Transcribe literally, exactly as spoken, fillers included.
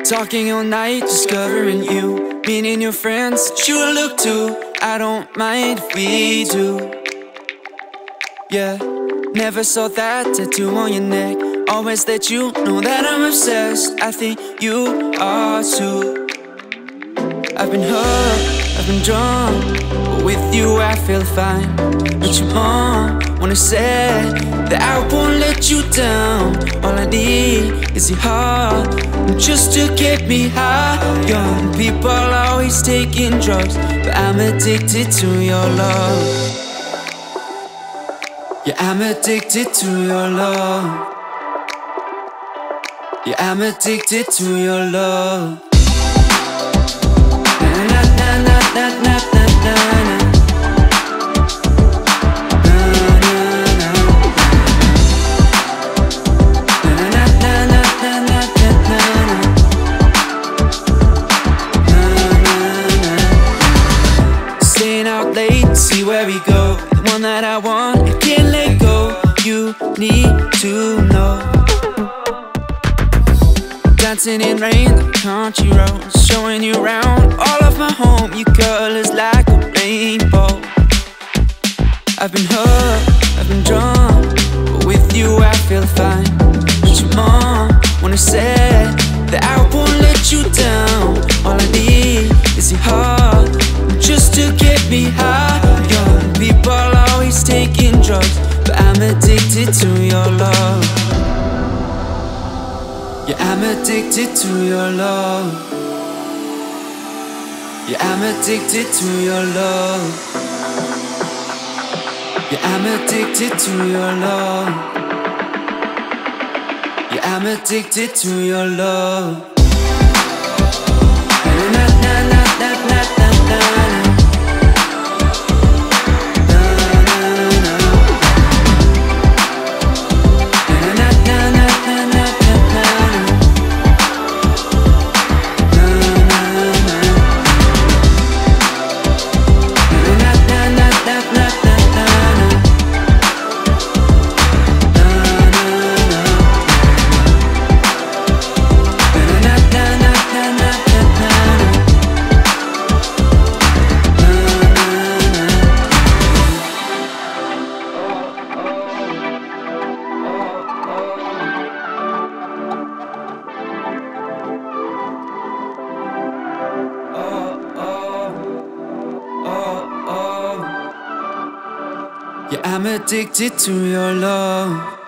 Talking all night, discovering you, meeting your friends that you look to. I don't mind if we do. Yeah, never saw that tattoo on your neck. Always let you know that I'm obsessed. I think you are too. I've been hurt, I've been drawn, but with you I feel fine. But your mom wanna say that I won't let you down. All I need is your heart, just to get me high. Young people always taking drugs, but I'm addicted to your love. Yeah, I'm addicted to your love. Yeah, I'm addicted to your love. Na na na na na na na na. See where we go, the one that I want, I can't let go. You need to know. Dancing in rain, the country roads, showing you around all of my home. Your colors like a rainbow. I've been hurt, I've been drawn, but with you I feel fine. But your mom wanna say that I won't let you down. All I need is your heart, just to get me high. Young people always taking drugs, but I'm addicted to your love. Yeah, I'm addicted to your love. Yeah, I'm addicted to your love. Yeah, I'm addicted to your love. Yeah, I'm addicted to your love. Na na na na na na na. Yeah, I'm addicted to your love.